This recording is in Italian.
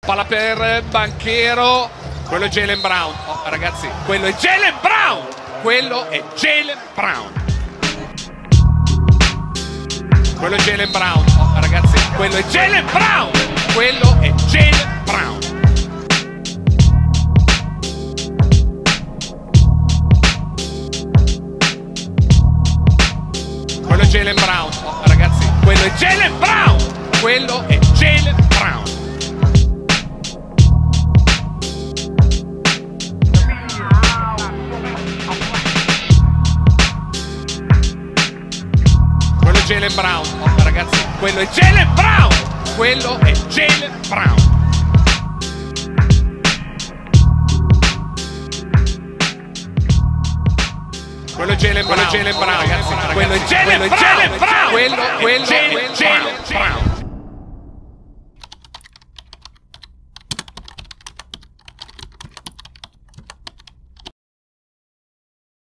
palla per Banchero, quello è Jaylen Brown. Oh, ragazzi, quello è Jaylen Brown! Quello è Jaylen Brown. Quello è Jaylen Brown. Oh, ragazzi, quello è Jaylen Brown! Quello è Jaylen Brown. Quello è Jaylen Brown. Oh, ragazzi, quello è Jaylen Brown! Quello è Jaylen Brown. Quello è Jaylen Brown. Oh, ragazzi, quello è Jaylen Brown! Quello è Jaylen Brown. Quello è Jaylen Brown, ragazzi. Quello è Jaylen Brown. Quello è Jaylen Brown.